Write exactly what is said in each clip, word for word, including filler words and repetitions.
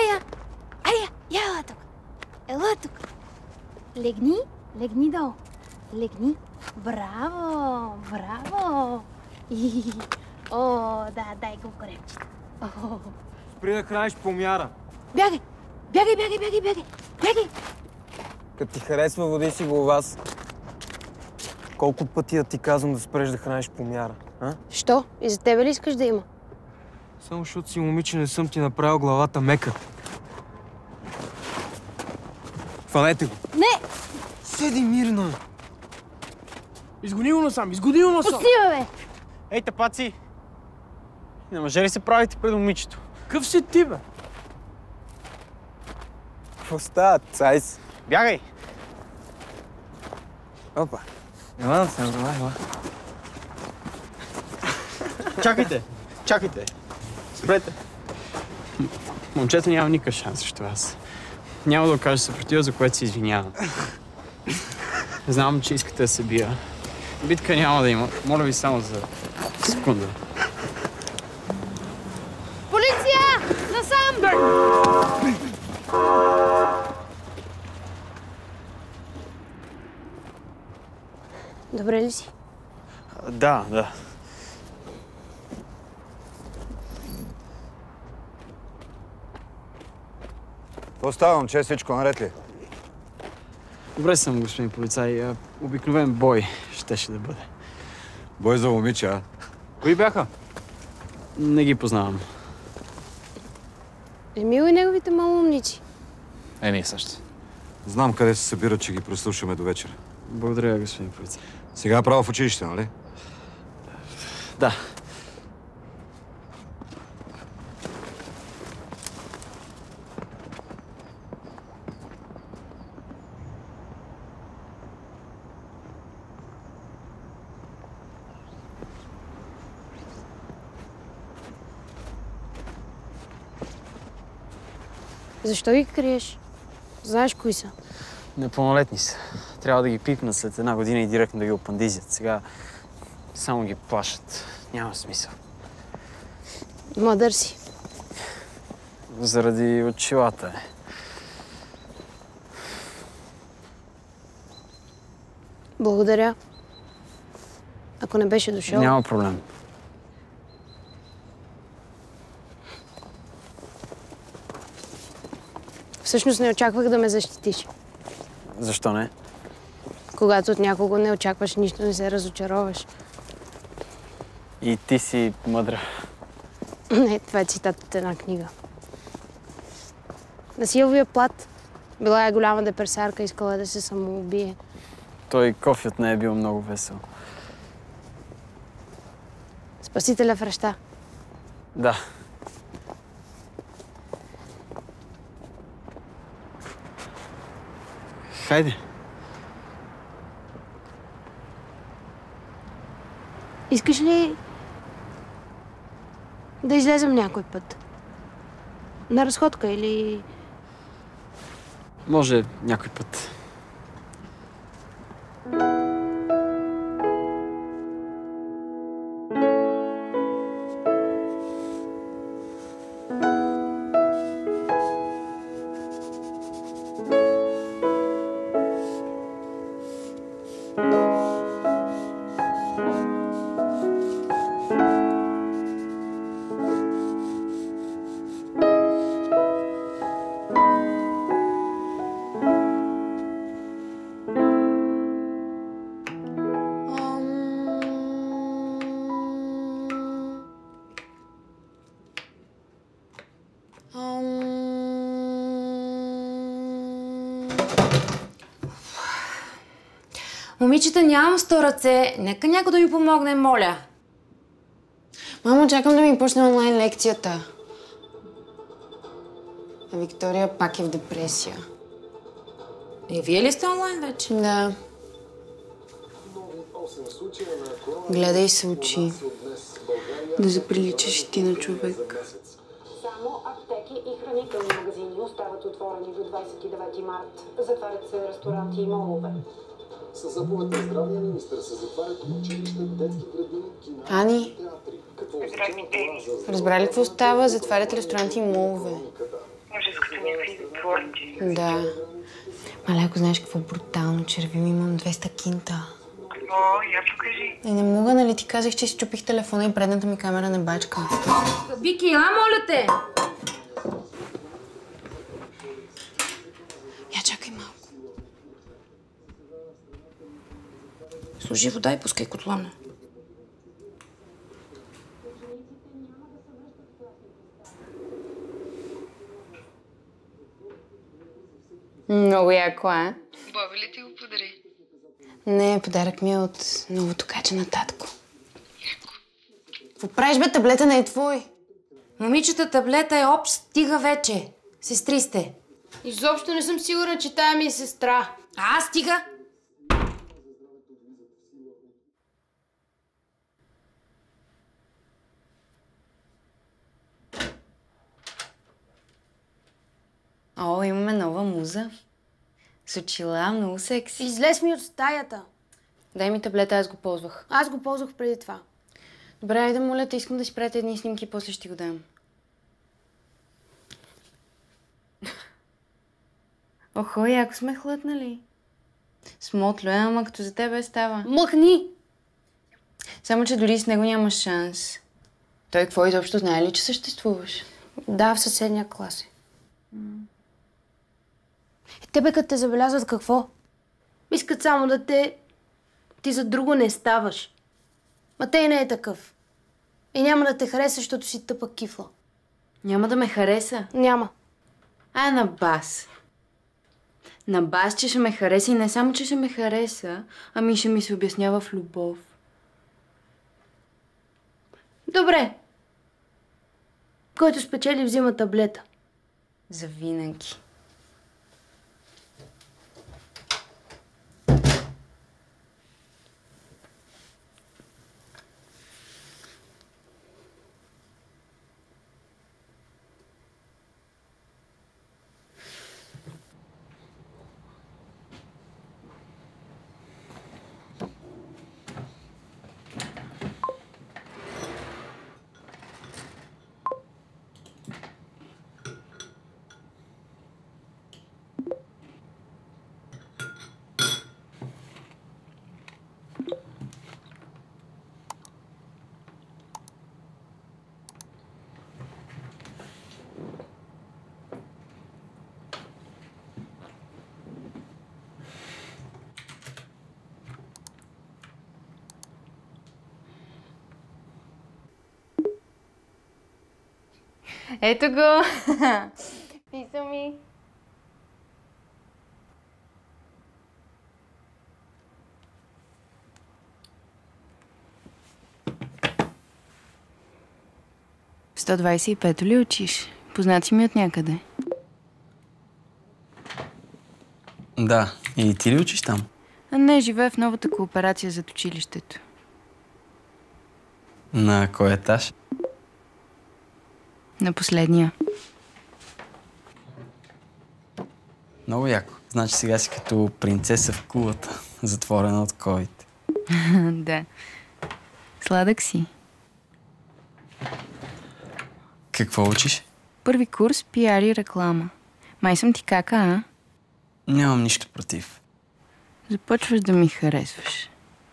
Ая! Ая! Я ела тук! Ела тук! Легни, легни долу. Легни. Браво! Браво! И... О, да, дай го корепчета. Спри да храниш по мяра. Бягай! Бягай, бягай, бягай, бягай! Бягай! Като ти харесва, води си го у вас. Колко пъти да ти казвам да спреш да храниш по мяра, а? Що? И за тебе ли искаш да има? Само защото си момиче не съм ти направил главата мека. Хванете го! Не! Седи мирно! Изгони го насам, изгони го насам! Пусти ме, бе! Ей, тапаци! Не може ли се правите пред момичето? Къв си ти, бе? Какво става, цайс? Бягай! Опа! Ела да се ела, ела. Чакайте! Чакайте! Спрете! Момчето няма никакъв шанс срещу вас. Няма да окаже съпротива, за което се извинявам. Знам, че искате да се бия. Битка няма да има. Моля ви само за секунда. Полиция! Насам! Добре ли си? Да, да. Какво става, момче? Всичко наред ли? Добре съм, господин полицай. Обикновен бой щеше да бъде. Бой за момиче, а? Кои бяха? Не ги познавам. Емил и неговите малоумници. Е, ние същи. Знам къде се събират, че ги прослушаме до вечера. Благодаря, господин полицай. Сега право в училище, нали? Да. Защо ги криеш? Знаеш кои са? Непълнолетни са. Трябва да ги пипнат след една година и директно да ги опандизят. Сега само ги плашат. Няма смисъл. Мъдър си. Заради очилата е. Благодаря. Ако не беше дошъл... Няма проблем. Всъщност не очаквах да ме защитиш. Защо не? Когато от някого не очакваш нищо, не се разочароваш. И ти си мъдра. Не, това е цитат от една книга. На Силвия Плат. Била е голяма депресарка, искала да се самоубие. Той кофеят не е бил много весел. Спасителя връща. Да. Хайде. Искаш ли да излезем някой път? На разходка или... Може някой път. Момичета, нямам сто ръце. Нека някой да ми помогне, моля. Мамо, чакам да ми почне онлайн лекцията. А Виктория пак е в депресия. И вие ли сте онлайн вече? Да. Гледай се очи. Да заприличаш и ти на човек. Само аптеки и хранителни магазини остават отворени до двадесет и девети март. Затварят се ресторанти и молове. Със заповед на здравния министър се затварят училища, детски градини, кино, Ани, театри. Какво означава това за разбра ли какво става? Затварят ресторанти и молове. Да. Маляко, знаеш какво брутално червим? Имам двеста кинта. О, я покажи. Е, не мога, нали ти казах, че си чупих телефона и предната ми камера не бачка. Вики, а, моля те! Я чакай малко. Служи вода и пускай котлона. Много яко, а? Боби ли ти го подари? Не, подарък ми е от новото каче на татко. Какво правиш, бе? Таблета не е твой. Момичета, таблета е общ, стига вече. Сестри сте. Изобщо не съм сигурна, че тая ми е сестра. А, стига! О, имаме нова муза. С очила, много секси. Излез ми от стаята. Дай ми таблета, аз го ползвах. Аз го ползвах преди това. Добре, айде, моля те, искам да си правите едни снимки и после ще ти го дам. Охо, яко сме хлътнали. Смотлю, е, ама като за тебе става. Мъхни! Само, че дори с него няма шанс. Той какво изобщо знае ли, че съществуваш? Да, в съседния клас е. Е, тебе като те забелязват какво? Искат само да те... Ти за друго не ставаш. Ма те и не е такъв. И няма да те хареса, защото си тъпа кифла. Няма да ме хареса? Няма. А, на бас. На бас, че ще ме хареса и не само, че ще ме хареса, ами ще ми се обяснява в любов. Добре. Който спечели, взима таблета. Завинаги. Ето го! Писа ми. сто двадесет и пет ли учиш? Познати ми от някъде. Да. И ти ли учиш там? А не, живея в новата кооперация зад училището. На кой етаж? На последния. Много яко. Значи сега си като принцеса в кулата, затворена от ковид. Да. Сладък си. Какво учиш? Първи курс пиар и реклама. Май съм ти кака, а? Нямам нищо против. Започваш да ми харесваш.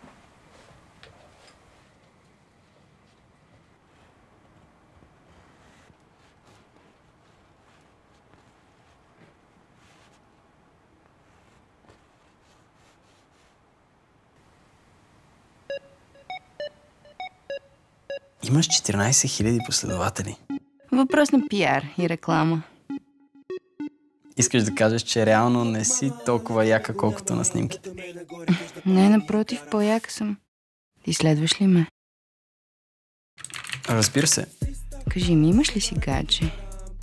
Имаш четиринадесет хиляди последователи. Въпрос на пиар и реклама. Искаш да кажеш, че реално не си толкова яка, колкото на снимките. Не, напротив, по-яка съм. Ти следваш ли ме? Разбира се. Кажи ми, имаш ли си гадже?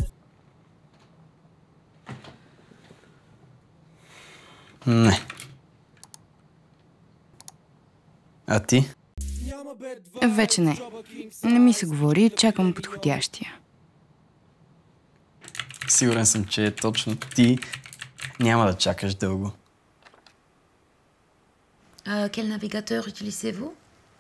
Не. А ти? Вече не. Не ми се говори, чакам подходящия. Сигурен съм, че точно ти няма да чакаш дълго. Uh, quel navigateur utilisez-vous?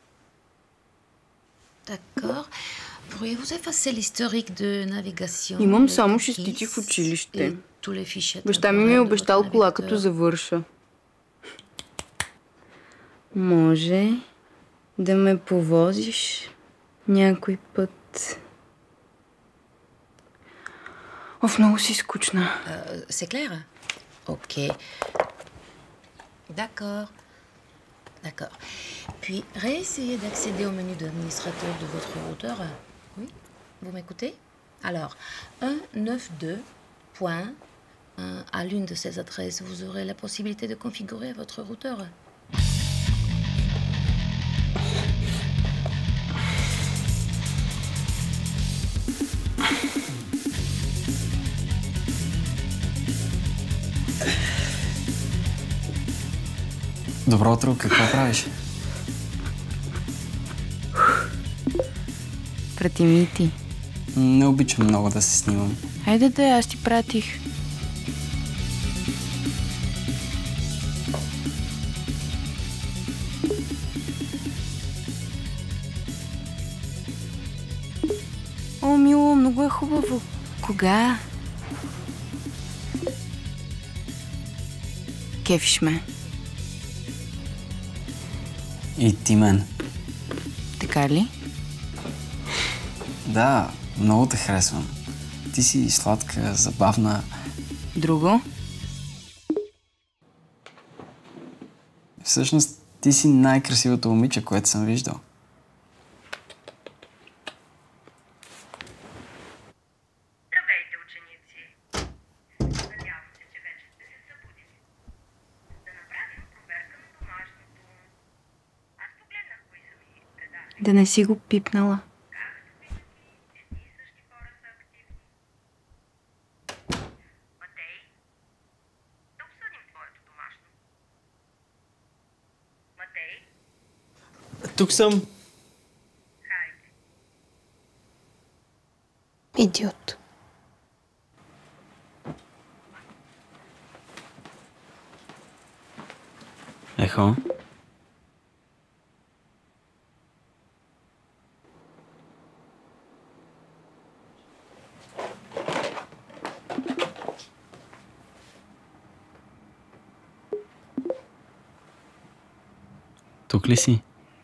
D'accord. Pourriez-vous effacer l'historique de navigation? Имам само шестици в училище. Баща ми ми е обещал кола, като завърша. Може да ме повозиш някой път. Оф, много си скучна. C'est clair? Ok. D'accord. D'accord. Puis, réessayez d'accéder au menu d'administrateur de votre routeur. Oui? Vous m'écoutez? Alors, un neuf deux point à l'une de ces adresses, vous aurez la possibilité de configurer votre routeur. Добро утро, какво правиш? Прати ми и ти. Не обичам много да се снимам. Хайде да, аз ти пратих. О, мило, много е хубаво. Кога? Кефиш ме. И ти мен. Така ли? Да, много те харесвам. Ти си сладка, забавна. Друго? Всъщност, ти си най-красивото момиче, което съм виждал. Здравейте, ученици! Надявам се, че вече сте се събудили. Да направим проверка на домашното. Аз погледнах кои са ми предали. Да не си го пипнала. Както винаги, едни и същи хора са активни. Матей, да обсъдим твоето домашно. Матей, Тук съм. хайде. Идиот. Ехо. Тук ли си?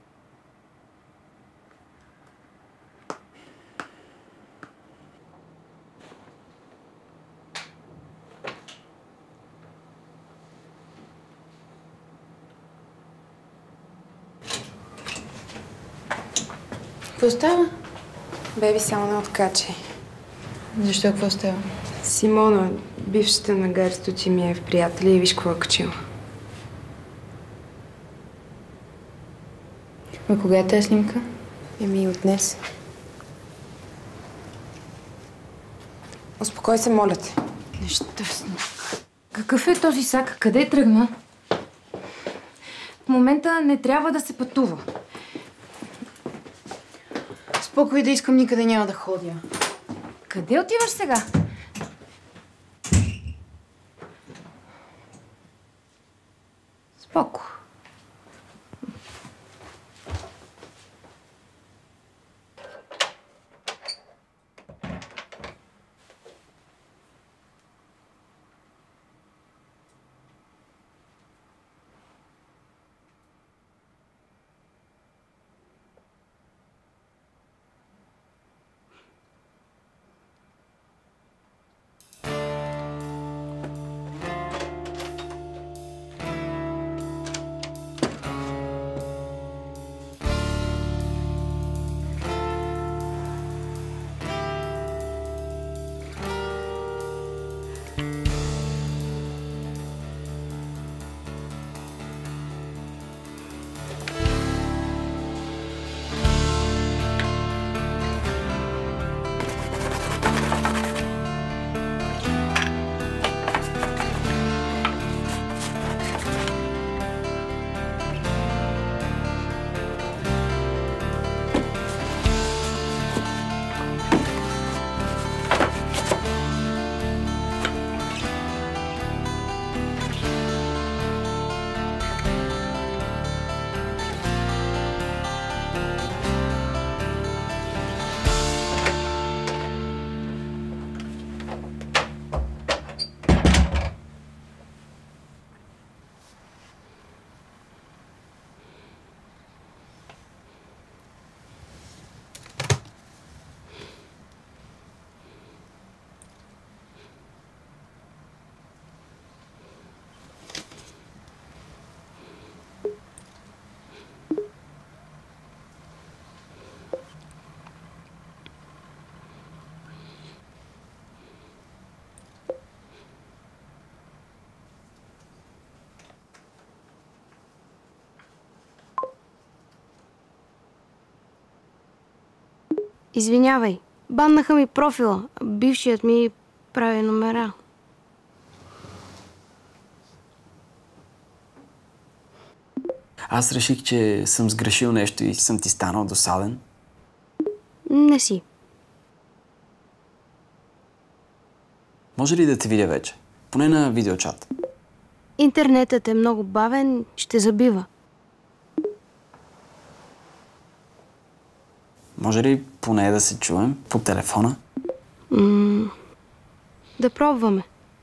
Какво става? Беби, само не откачай. Защо? Какво става? Симона, бившата на Гарсто, ти ми е в приятели и виж какво е качила. Ма кога е тази снимка? Еми, от днес. Успокой се, моля те. Нещастна. Какъв е този сак? Къде тръгна? В момента не трябва да се пътува. Спокой да искам, никъде няма да ходя. Къде отиваш сега? Споко. Извинявай. Баннаха ми профила. Бившият ми прави номера. Аз реших, че съм сгрешил нещо и съм ти станал досаден. Не си. Може ли да те видя вече? Поне на видеочат. Интернетът е много бавен, ще забива. Може ли поне да се чуем по телефона? М- да пробваме.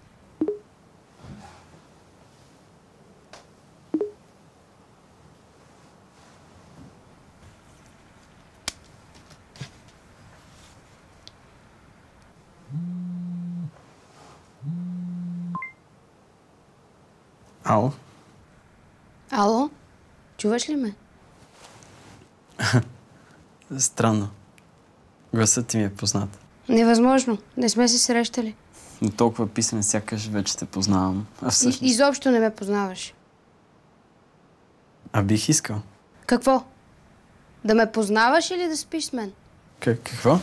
Ало? Ало? Чуваш ли ме? Странно. Гласът ти ми е познат. Невъзможно. Не сме се срещали. Но толкова писане, сякаш вече те познавам. А всъщност... И, изобщо не ме познаваш. А бих искал. Какво? Да ме познаваш или да спиш с мен? К- какво?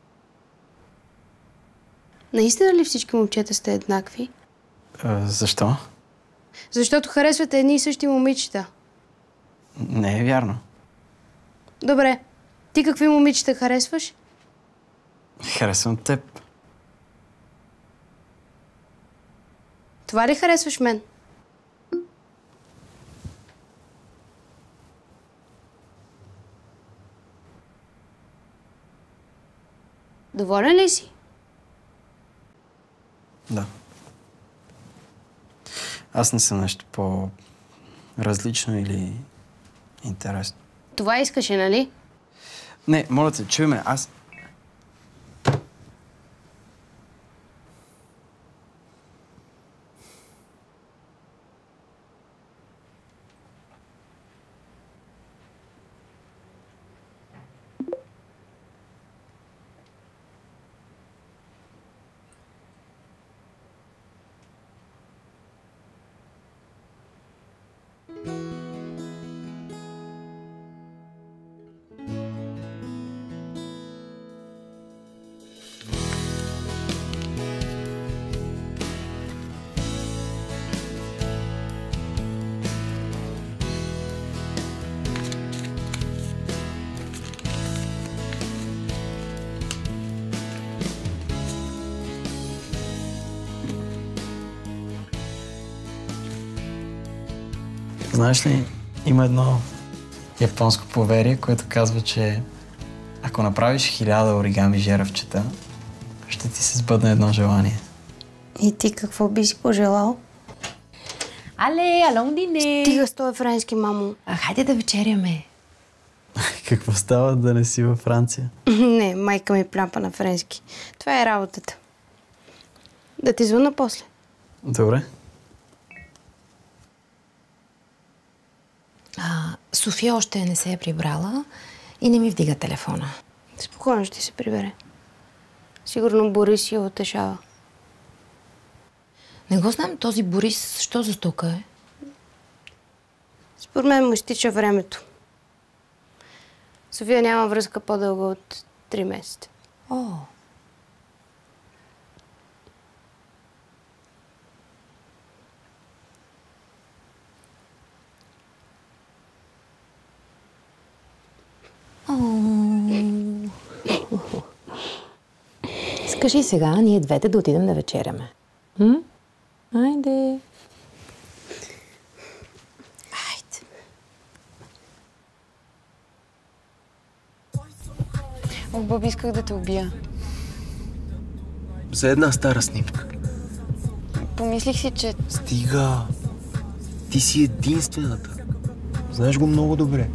Наистина ли всички момчета сте еднакви? А, защо? Защото харесвате едни и същи момичета. Не е вярно. Добре. Ти какви момичета харесваш? Харесвам теб. Това ли харесваш мен? Доволен ли си? Да. Аз не съм нещо по-различно или интересно. Това искаше, нали? Не, моля те, чуй ме, аз... Знаеш ли, има едно японско поверие, което казва, че ако направиш хиляда оригами жеравчета, ще ти се сбъдне едно желание. И ти какво би си пожелал? Але, алон дине! Стига с този френски, мамо. А, хайде да вечеряме. Какво става да не си във Франция? Не, майка ми плямпа на френски. Това е работата. Да ти звънна после. Добре. А, София още не се е прибрала и не ми вдига телефона. Спокойно ще се прибере. Сигурно Борис я утешава. Не го знам този Борис, що за тука е? Според мен му изтича времето. София няма връзка по-дълга от три месеца. О. Скажи сега, ние двете да отидем да вечеряме. М? Айде. Айде. О, Боби, исках да те убия. За една стара снимка. Помислих си, че... Стига! Ти си единствената. Знаеш го много добре.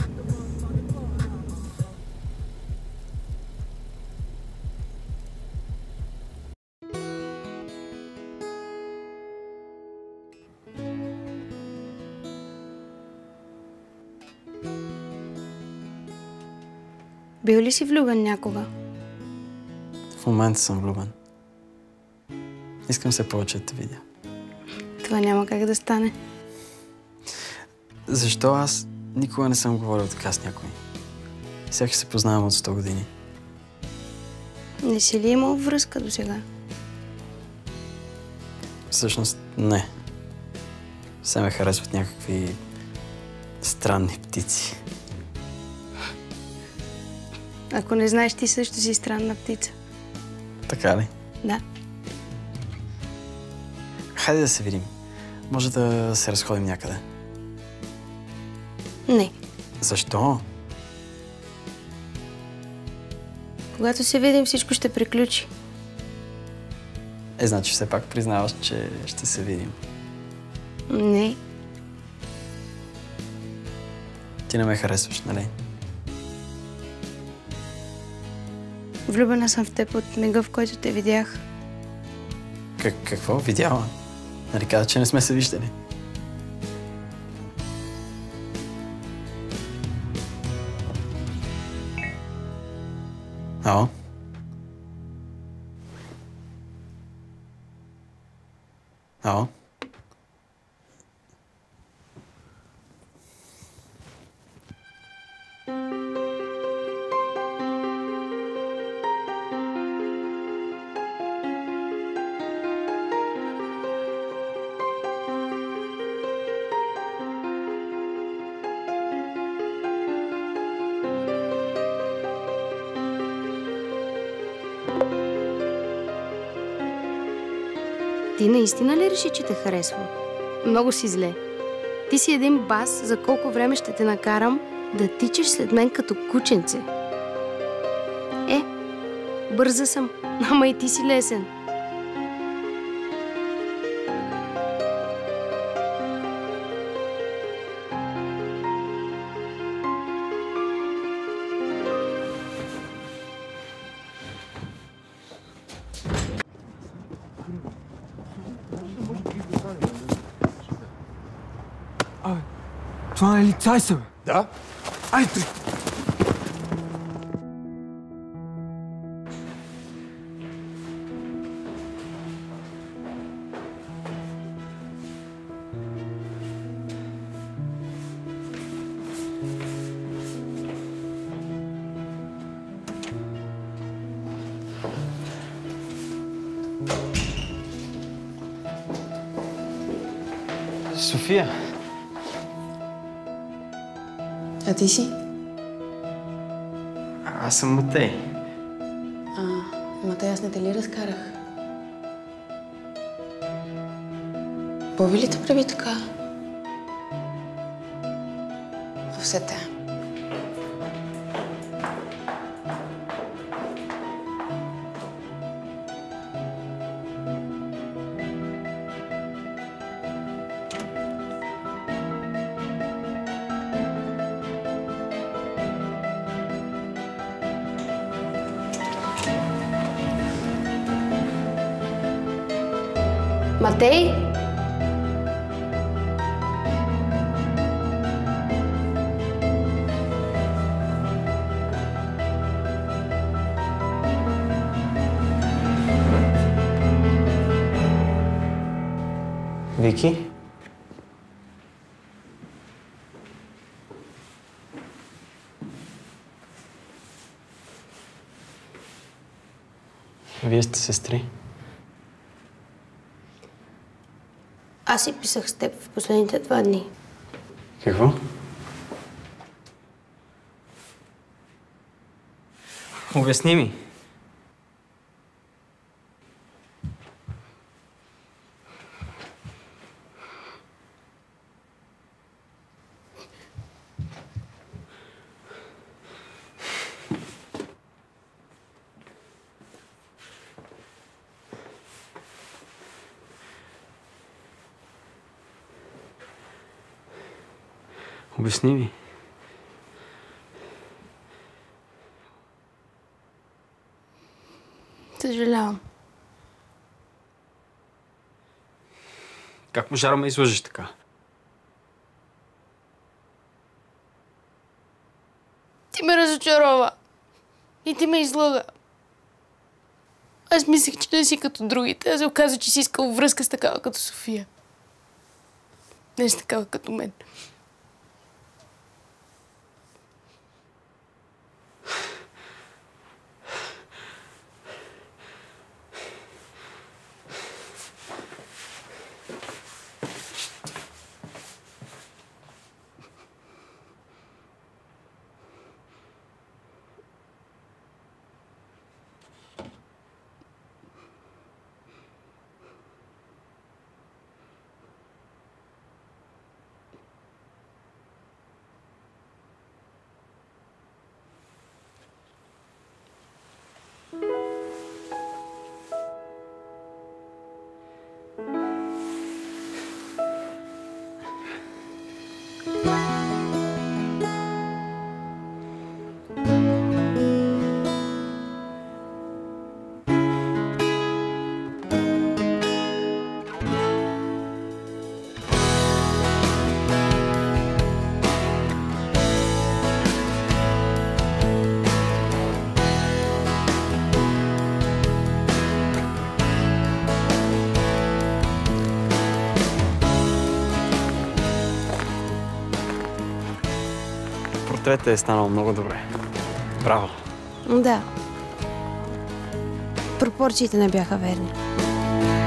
Бил ли си влюбен някога? В момента съм влюбен. Искам се повече да те видя. Това няма как да стане. Защо аз никога не съм говорил така с някой? Сега се познавам от сто години. Не си ли имал връзка до сега? Всъщност, не. Все ме харесват някакви странни птици. Ако не знаеш, ти също си странна птица. Така ли? Да. Хайде да се видим. Може да се разходим някъде. Не. Защо? Когато се видим, всичко ще приключи. Е, значи все пак признаваш, че ще се видим. Не. Ти не ме харесваш, нали? Влюбена съм в теб от мига, в който те видях. Как, какво? Видяла? Нали каза, че не сме се виждали? Ало? Ало? Ти наистина ли реши, че те харесвам? Много си зле. Ти си един бас, за колко време ще те накарам да тичаш след мен като кученце. Е, бърза съм, ама и ти си лесен. Това не е ли Цайса, бе? Да. Айде! София. А ти си? Аз съм Матей. А, Матей, аз не те ли разкарах? Боби ли те прави така? Все те. Матей? Вики? Вие сте сестри? Аз си писах с теб в последните два дни. Какво? Обясни ми. Обясни ми. Съжалявам. Как можа да ме излъжеш така? Ти ме разочарова. И ти ме излъга. Аз мислех, че не си като другите, а се оказа, че си искал връзка с такава като София. Не с такава като мен. портрета е станал много добре. Браво. Да. Пропорциите не бяха верни.